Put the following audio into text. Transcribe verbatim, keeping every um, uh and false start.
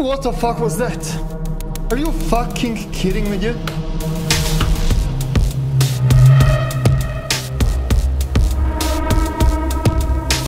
What the fuck was that? Are you fucking kidding me, dude?